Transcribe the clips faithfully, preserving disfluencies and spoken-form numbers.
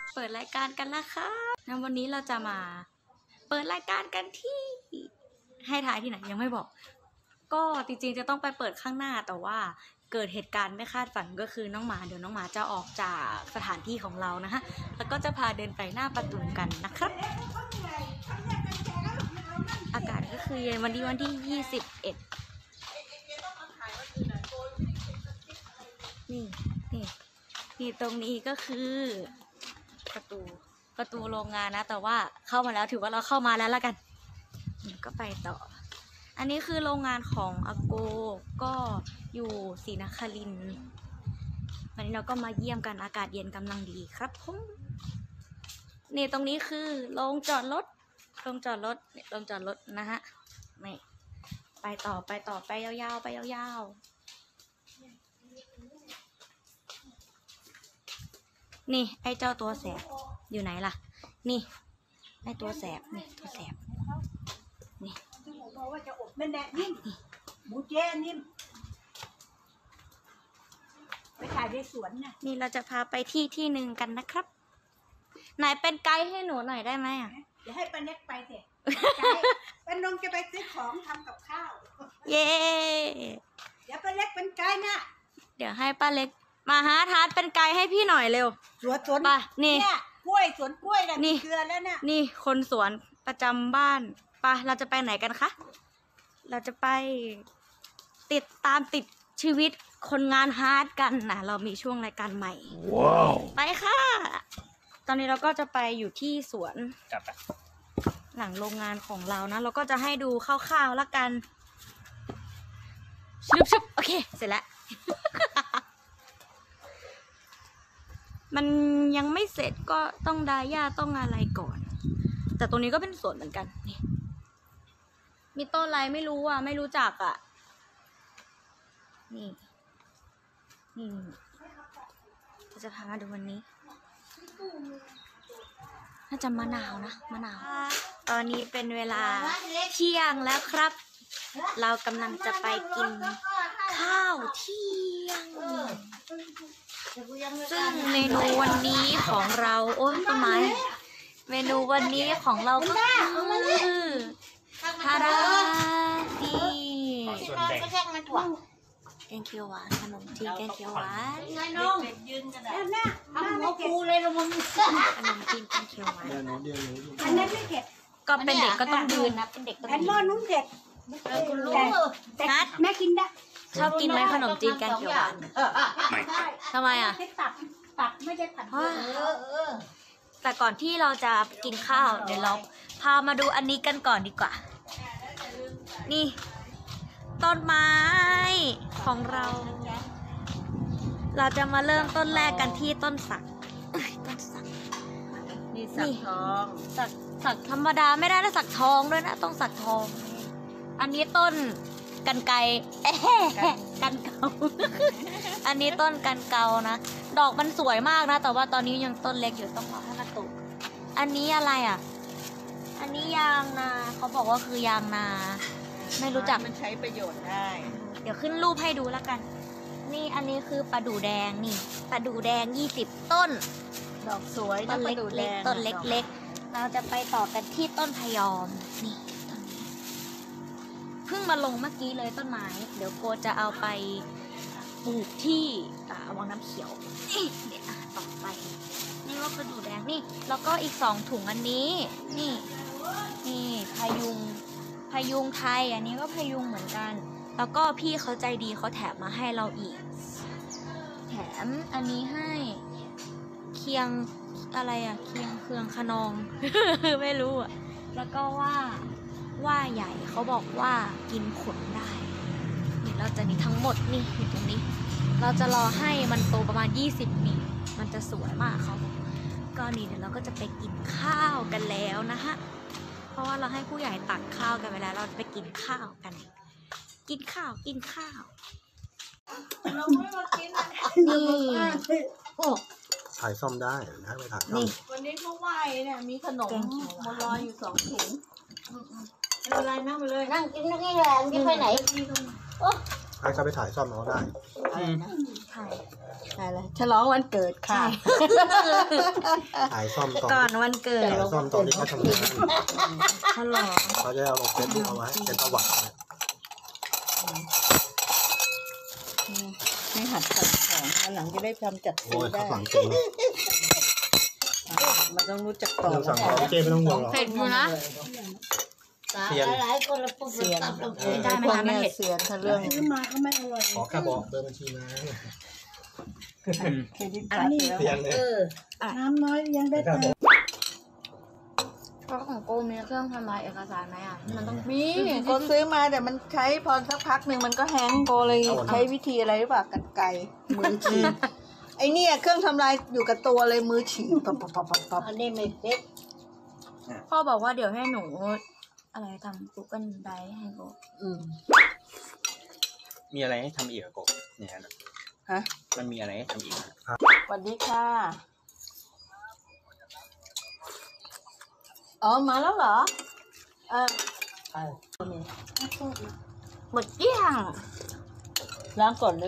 เปิดรายการกันแล้วครับแล้ววันนี้เราจะมาเปิดรายการกันที่ให้ถ่ายที่ไหนยังไม่บอกก็จริงๆจะต้องไปเปิดข้างหน้าแต่ว่าเกิดเหตุการณ์ไม่คาดฝันก็คือน้องหมาเดี๋ยวน้องหมาจะออกจากสถานที่ของเรานะฮะแล้วก็จะพาเดินไปหน้าประตูกันนะครับอากาศก็คือเย็นวันนี้วันที่ยี่สิบเอ็ดนี่นี่นี่ตรงนี้ก็คือประตูประตูโรงงานนะแต่ว่าเข้ามาแล้วถือว่าเราเข้ามาแล้วละกันก็ไปต่ออันนี้คือโรงงานของอาโกก็อยู่ศรีนครินทร์วันนี้เราก็มาเยี่ยมกันอากาศเย็นกำลังดีครับผมนี่ตรงนี้คือโรงจอดรถโรงจอดรถเนี่ยโรงจอดรถนะฮะนี่ไปต่อไปต่อไปยาวๆไปยาวๆนี่ไอ้เจ้าตัวแสบอยู่ไหนล่ะนี่ไอ้ตัวแสบนี่ตัวแสบนี่บอกว่าจะอบแม่แน่นิ่มหมูเจ้นิ่มไปถ่ายในสวนน่ะนี่เราจะพาไปที่ที่หนึ่งกันนะครับไหนเป็นไกด์ให้หนูหน่อยได้ไหมอ่ะเดี๋ยวให้ป้าเล็กไปเถอะป้าน้องจะไปซื้อของทำกับข้าวเย้เดี๋ยวป้าเล็กเป็นไกด์นะเดี๋ยวให้ป้าเล็กมาหาทานเป็นไกด์ให้พี่หน่อยเร็วสวนสวนป่ะนี่กล้วยสวนกล้วยน่ะนี่เกลือแล้วน่ะนี่คนสวนประจำบ้านป่ะเราจะไปไหนกันคะเราจะไปติดตามติดชีวิตคนงานฮาร์ดกันนะเรามีช่วงรายการใหม่ว้าวไปค่ะตอนนี้เราก็จะไปอยู่ที่สวนหลังโรงงานของเรานะเราก็จะให้ดูคร่าวๆแล้วกันชุบชุบโอเคเสร็จแล้ว มันยังไม่เสร็จก็ต้องดาหญ้าต้องอะไรก่อนแต่ตรงนี้ก็เป็นสวนเหมือนกันนี่มีต้นอะไรไม่รู้อ่ะไม่รู้จักอ่ะนี่นี่จะพามาดูวันนี้น่าจะมะนาวนะมะนาวตอนนี้เป็นเวลาเที่ยงแล้วครับเรากำลังจะไปกินข้าวเที่ยงซึ่งเมนูวันนี้ของเราโอ้ยต้นไม้เมนูวันนี้ของเราก็คือทาราดีแกงเขียวหวานขนมจีนแกงเขียวหวานยืนกันนะทำหัวปูเลยละมึงขนมจีนแกงเขียวหวานอันนั้นไม่เผ็ดก็เป็นเด็กก็ต้องยืนนะเป็นเด็กก็ต้องยืนแอนมอนุ่มเด็กคุณรู้นัดแม่กินได้ชอบกินไหมขนมจีนแกงเขียวหวานทำไมอ่ะตัดตัดไม่ได้ตัดแต่ก่อนที่เราจะกินข้าวเดี๋ยวเราพามาดูอันนี้กันก่อนดีกว่านี่ต้นไม้ของเราเราจะมาเริ่มต้นแรกกันที่ต้นสักต้นสักนี่สักทองสักสักธรรมดาไม่ได้นะสักทองด้วยนะต้องสักทองอันนี้ต้นกันไกเอ๊ะกันเกาอันนี้ต้นกันเกานะดอกมันสวยมากนะแต่ว่าตอนนี้ยังต้นเล็กอยู่ต้องรอให้มันโตอันนี้อะไรอ่ะอันนี้ยางนาเขาบอกว่าคือยางนาไม่รู้จักมันใช้ประโยชน์ได้เดี๋ยวขึ้นรูปให้ดูแล้วกันนี่อันนี้คือปลาดูแดงนี่ปลาดูแดงยี่สิบต้นดอกสวยต้นเล็กๆต้นเล็กๆเราจะไปต่อกันที่ต้นพยอมนี่ต้นนี้เพิ่งมาลงเมื่อกี้เลยต้นไม้เดี๋ยวโกจะเอาไปปลูกที่วังน้ำเขียวนี่เดี๋ยวต่อไปนี่ว่าปลาดูแดงนี่แล้วก็อีกสองถุงอันนี้นี่นี่พยุงพยุงไทยอันนี้ก็พยุงเหมือนกันแล้วก็พี่เขาใจดีเขาแถมมาให้เราอีกแถมอันนี้ให้เคียงอะไรอะเคียงเคืองขนอง ไม่รู้อะแล้วก็ว่าว่าใหญ่เขาบอกว่ากินผลได้นี่เราจะนี่ทั้งหมดนี่อยู่ตรงนี้เราจะรอให้มันโตประมาณยี่สิบปีมันจะสวยมากเขาก็นี่เดี๋ยวเราก็จะไปกินข้าวกันแล้วนะฮะเพราะว่าเราให้ผู้ใหญ่ตักข้าวกันไปแล้วเราไปกินข้าวกันกินข้าวกินข้าวนี่โอ้ถ่ายซ่อมได้นะไปถ่ายซ่อมวันนี้เขาไหว้เนี่ยมีขนมมาลอยอยู่สองถุงอะไรนั่งไปเลยนั่งกินนั่งกินแรงกินไปไหนโอ้ให้เขาไปถ่ายซ่อมเอาได้อะไรนะใช่อะไรฉลองวันเกิดค่ะถ่ายซ่อมตอนก่อนวันเกิดถ่ายซ่อมตอนที่เขาทำงานฉลองเขาจะเอาลงเฟซบุ๊กเอาไว้เป็นประวัติให้หัดทำของวันหลังจะได้ทำจัดโอ้ซื้อยเขาได้ฝังจริงมันต้องรู้จักต่อเรื่องสั่งของเจ๊ไม่ต้องห่วงหรอกเผ็ดอยู่นะเซียนเสียนได้ไหมพวกคะมันเนี้ยเผ็ดเสียนถ้าเรื่องซื้อมาก็ไม่อร่อยขอแค่บอกเบอร์บัญชีมาเครดิตการ์ดแล้วเซียนเลยน้ำน้อยยังได้ตังค์เพราะของโกมีเครื่องทำลายเอกสารไหมอ่ะ มันต้องมีก็ซื้อมาแต่มันใช้พอสักพักหนึ่งมันก็แห้งโกเลยใช้วิธีอะไรหรือเปล่ากันไกรมือฉีกไอเนี่ยเครื่องทำลายอยู่กับตัวเลยมือฉีกปับปับปับปับปับอันนี้ไม่เพ็ดพ่อบอกว่าเดี๋ยวให้หนู อะไรทำ Google Drive ให้โกอืมมีอะไรให้ทำอีกอะกบเนี่ยนะฮะมันมีอะไรให้ทำอีกอะสวัสดีค่ะอ๋อมาแล้วเหรอเออหมดเกลี้ยงล้างก่อนเลย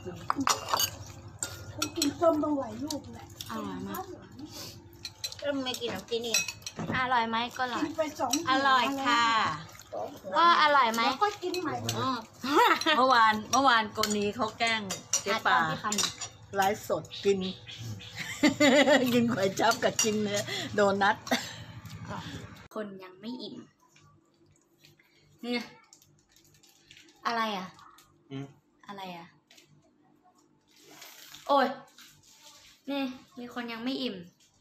ต้องกินส้มต้องไหวลูกแหละอร่อยมากเริ่มไม่กินน้ำกินนี่อร่อยไหมก็อร่อกิยนไปสองอร่อยค่ะก็อร่อยไหมแล้วก็กินใหม่เมื่อวานเมื่อวานโกนีเขาแกล้งเจ๊ป่าที่คำหนึ่งไลฟ์สดกิน กินก๋วยจั๊บกับกินเนื้อโดนัทคนยังไม่อิ่มเนี่ยอะไรอ่ะอืมอะไรอ่ะ โอ้ย นี่ มีคนยังไม่อิ่ม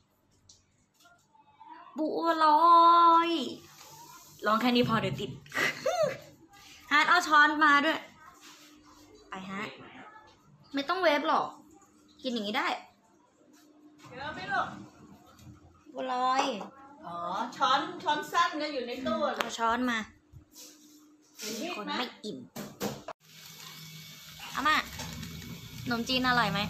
บัวลอยลองแค่นี้พอเดี๋ยวติด ฮาร์ดเอาช้อนมาด้วย ไปฮะ ไม่ต้องเวฟหรอก กินอย่างนี้ได้เดี๋ยวไม่รู้บัวลอยอ๋อช้อนช้อนสั้นก็อยู่ในตู้เอาช้อนมาเห็นมีมีดคนไหมไม่อิ่มเอามาขนมจีนอร่อยไหม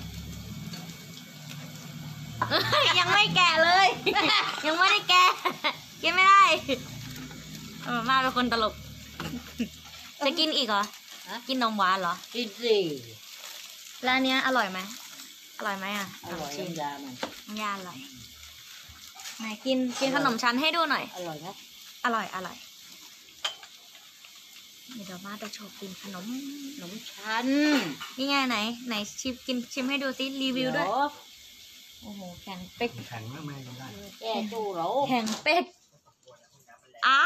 ยังไม่แกะเลย ยังไม่ได้แกะกินไม่ได้เออมาเป็นคนตลก จะกินอีกเหรอ กินนมหวานเหรอกินสิแล้วอันเนี้ยอร่อยไหมอร่อยไหมอ่ะอร่อยชิมยามันน้ำยาอร่อยไหนกินกินขนมชั้นให้ดูหน่อยอร่อยนะอร่อยอร่อยเดี๋ยวมาจะโชว์กินขนมขนมชั้นนี่ไงไหน ไหนชิมกินชิมให้ดูซิรีวิวด้วยเดี๋โอ้โหแข็งเป๊กแข็งมากไม่ได้แก้ตู้เราแข็งเป๊กอ้าม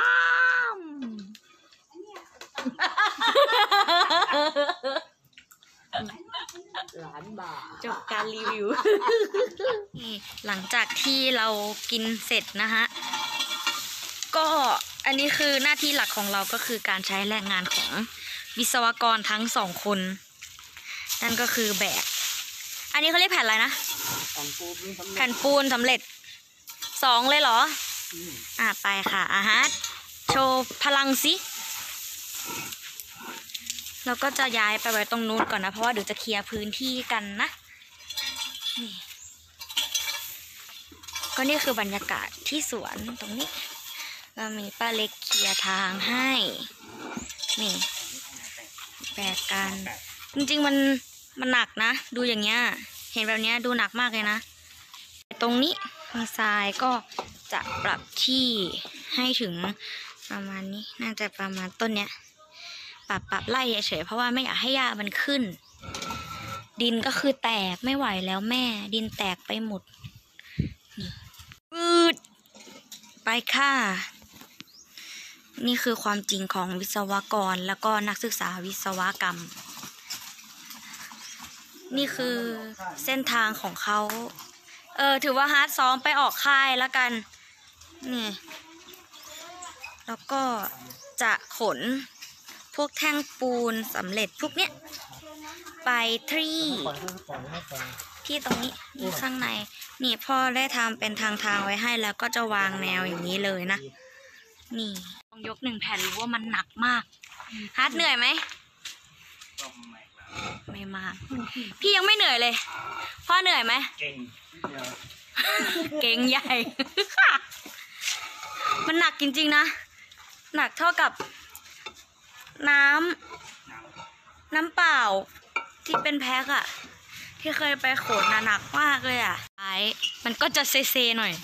หลานบ่าจบการรีวิว นี่หลังจากที่เรากินเสร็จนะฮะ ก็อันนี้คือหน้าที่หลักของเราก็คือการใช้แรงงานของวิศวกรทั้งสองคน นั่นก็คือแบก อันนี้เขาเรียกแผ่นอะไรนะของปูมีสำเร็จแผ่นปูนสำเร็จสองเลยเหรอ อ่ะไปค่ะอาฮะโชว์พลังสิเราก็จะย้ายไปไว้ตรงนู้นก่อนนะ เพราะว่าเดี๋ยวจะเคลียร์พื้นที่กันนะนี่ก็นี่คือบรรยากาศที่สวนตรงนี้ก็มีป้าเล็กเคลียร์ทางให้นี่แบกกันจริงๆมันมันหนักนะดูอย่างเงี้ยเห็นแบบเนี้ยดูหนักมากเลยนะตรงนี้ทางซ้ายก็จะปรับที่ให้ถึงประมาณนี้น่าจะประมาณต้นเนี้ยปรับปรับไล่เฉยๆเพราะว่าไม่อยากให้หญ้ามันขึ้น ดินก็คือแตกไม่ไหวแล้วแม่ดินแตกไปหมดนี่ปืดไปค่ะนี่คือความจริงของวิศวกรแล้วก็นักศึกษาวิศวกรรม นี่คือเส้นทางของเขา เออถือว่าฮาร์ดซ้อมไปออกค่ายแล้วกัน นี่ แล้วก็จะขนพวกแท่งปูนสำเร็จพวกเนี้ยไปที่ที่ตรงนี้นี่ข้างใน นี่พ่อได้ทำเป็นทางทางไว้ให้แล้วก็จะวางแนวอย่างนี้เลยนะ นี่ลองยกหนึ่งแผ่นรู้ว่ามันหนักมากฮาร์ดเหนื่อยไหม ไม่มาก พี่ยังไม่เหนื่อยเลย พ่อเหนื่อยไหมเก่งเก่งใหญ่ มันหนักจริงๆนะ หนักเท่ากับน้ำน้ำเปล่าที่เป็นแพ็คอะที่เคยไปขนหนักมากเลยอะไอ้มันก็จะเซเซหน่อย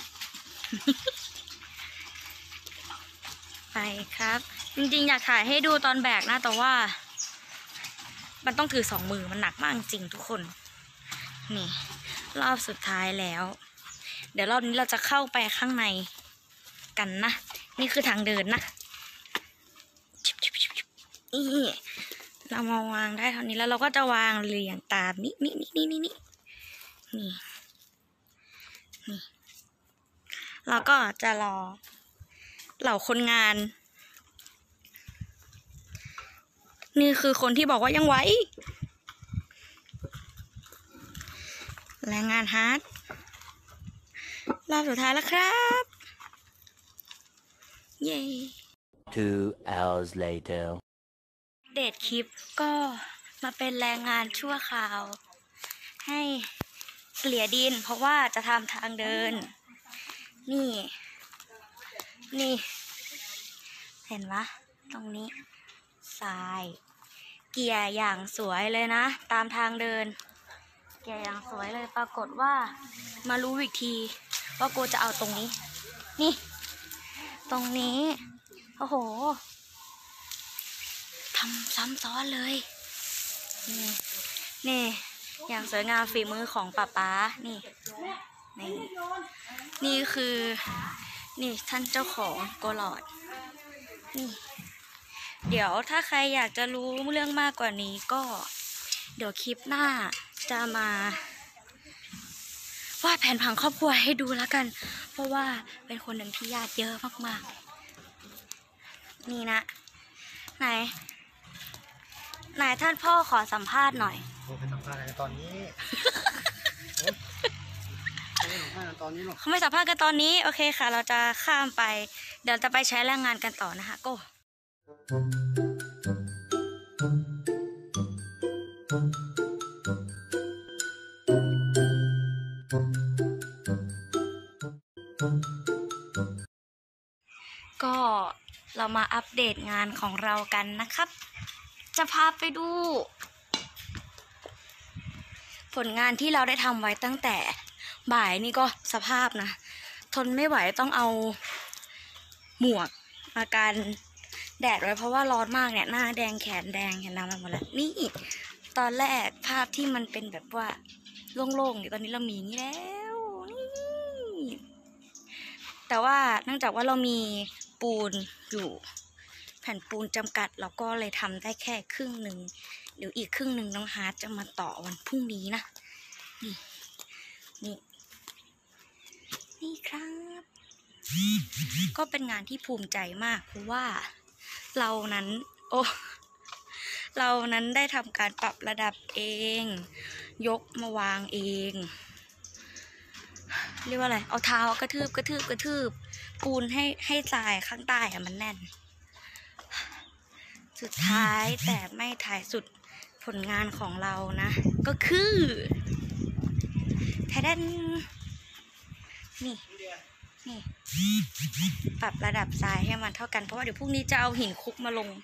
ไปครับ จริงๆอยากถ่ายให้ดูตอนแบกนะแต่ว่า มันต้องถือสองมือมันหนักมากจริงทุกคน นี่รอบสุดท้ายแล้ว เดี๋ยวรอบนี้เราจะเข้าไปข้างในกันนะนี่คือทางเดินนะนี่เรามาวางได้เท่านี้แล้วเราก็จะวางเรียงตามนี้นี่นี่นี่นี่นี่นี่นี่เราก็จะรอเหล่าคนงาน นี่คือคนที่บอกว่ายังไหวแรงงานฮาร์ดรอบสุดท้ายแล้วครับเย้ Two hours later เดทคลิปก็มาเป็นแรงงานชั่วคราว ให้เกลี่ยดินเพราะว่าจะทำทางเดิน นี่ นี่ เห็นปะตรงนี้ทรายเกลี่ยอย่างสวยเลยนะตามทางเดินเกลี่ยอย่างสวยเลยปรากฏว่ามารู้อีกทีว่ากูจะเอาตรงนี้นี่ตรงนี้โอ้โหทำซ้ำซ้อนเลยนี่นี่อย่างสวยงามฝีมือของป้าป๊านี่นี่นี่คือนี่ท่านเจ้าของโกลอดนี่เดี๋ยวถ้าใครอยากจะรู้เรื่องมากกว่านี้ก็เดี๋ยวคลิปหน้าจะมาวาดแผนผังครอบครัวให้ดูแล้วกันเพราะว่าเป็นคนหนึ่งที่ญาติเยอะมากๆนี่นะไหนไหนท่านพ่อขอสัมภาษณ์หน่อยไปสัมภาษณ์กันตอนนี้ ไม่สัมภาษณ์กันตอนนี้หรอกเขาไม่สัมภาษณ์กันตอนนี้โอเคค่ะเราจะข้ามไปเดี๋ยวจะไปใช้แรงงานกันต่อนะคะโก้ก็เรามาอัปเดตงานของเรากันนะครับจะพาไปดู ผลงานที่เราได้ทำไว้ตั้งแต่บ่ายนี่ก็สภาพนะทนไม่ไหวต้องเอาหมวกมากันแดดไว้เพราะว่าร้อนมากเนี่ยหน้าแดงแขนแดงเห็นน้ำมันหมดแล้วนี่ตอนแรกภาพที่มันเป็นแบบว่าโล่งๆอยู่ตอนนี้เรามีอย่างนี้แล้วนี่แต่ว่าเนื่องจากว่าเรามีปูนอยู่แผ่นปูนจำกัดเราก็เลยทำได้แค่ครึ่งหนึ่งเดี๋ยวอีกครึ่งหนึ่งน้องฮาร์ดจะมาต่อวันพรุ่งนี้นะนี่นี่นี่ครับ ก็เป็นงานที่ภูมิใจมากเพราะว่าเรานั้นโอ้เรานั้นได้ทำการปรับระดับเองยกมาวางเองเรียกว่าอะไรเอาเท้ากระทืบกระทืบกระทืบปูนให้ให้ทรายข้างใต้อะมันแน่นสุดท้ายแต่ไม่ท้ายสุดผลงานของเรานะก็คือแทดนนี่นี่ปรับระดับทรายให้มันเท่ากันเพราะว่าเดี๋ยวพรุ่งนี้จะเอาหินคุกมาลง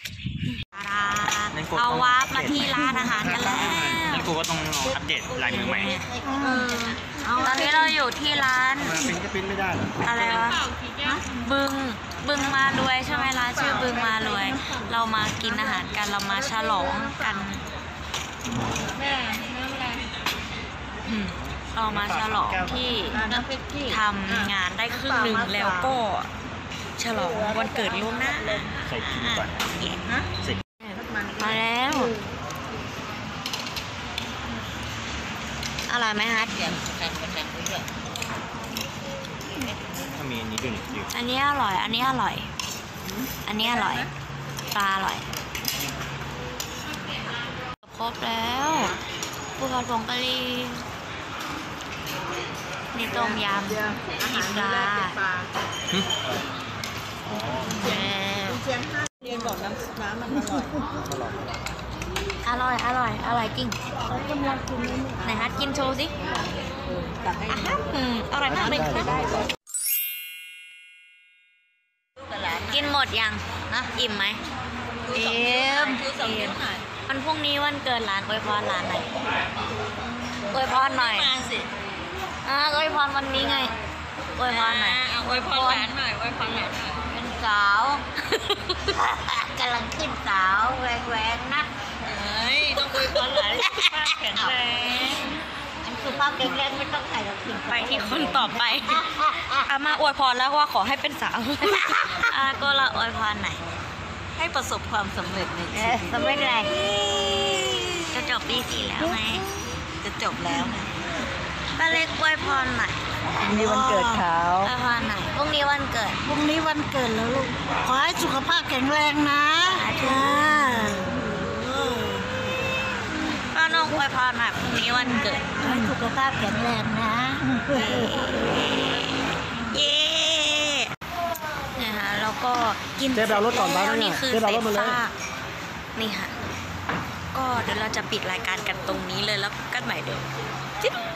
เอาวาร์ปมาที่ร้านอาหารกันแล้วนั่นกูก็ต้องลองอัปเดตลายมือใหม่ตอนนี้เราอยู่ที่ร้านปิ้นก็ปิ้นไม่ได้หรออะไรวะบึงบึงมารวยใช่ไหมร้านชื่อบึงมารวย เรามากินอาหารกันเรามาฉลองกันอืมเรามาฉลองที่ทำงานได้ครึ่งหนึ่งแล้วก็ฉลองวันเกิดล่วงหน้าใส่ขิงก่อนนะมาแล้วอร่อยไหมฮะถ้ามีอันนี้ด้วยนี่อันนี้อร่อย อันนี้อร่อย อันนี้อร่อยปลาอร่อยครบแล้วปูผัดผงกะหรี่นี่ต้มยำนี่ปลาเย้เรียนบอกน้ำน้ำมันอร่อยอร่อย อร่อย อร่อยจริงเขากำลังกินนี่ไหนฮัทกินโชว์สิตักให้อ่ะฮะอืมอร่อยมากเลยค่ะกินหมดยังนะอิ่มไหมอิ่มอิ่มวันพรุ่งนี้วันเกิดหลานอวยพรหลานหน่อยอวยพรหน่อยมาสิอ่ะอวยพรวันนี้ไงอวยพรหน่อยอวยพรหลานหน่อยอวยพรหลานหน่อยเป็นสาวกำลังขึ้นสาวแหวงแหวงนะเฮ้ยต้องอวยพรหลานสุขภาพแข็งแรงสุขภาพแข็งแรงไม่ต้องใส่กับสิ่งไปที่คนต่อไปอามาอวยพรแล้วว่าขอให้เป็นสาวอาก็ละอวยพรหน่อยให้ประสบความสำเร็จในชีวิตสำเร็จอะไรจะจบปีสี่แล้วไงจะจบแล้วไงป้าเล็กอวยพรหน่อยพรุ่งนี้วันเกิดเขาอวยพรหน่อยพรุ่งนี้วันเกิดพรุ่งนี้วันเกิดแล้วลูก ขอให้สุขภาพแข็งแรงนะจ้าป้าน้องอวยพรหน่อยพรุ่งนี้วันเกิดขอให้สุขภาพแข็งแรงนะเย้เนี่ยค่ะแล้วก็กินเจ๊ไปเอารถก่อนบ้านแล้วเนี่นี่ยคือเจ๊ไปเอารถมาเลยซากนี่ค่ะ ก็เดี๋ยวเราจะปิดรายการกันตรงนี้เลยแล้วกันใหม่เดี๋ยวจิ๊บ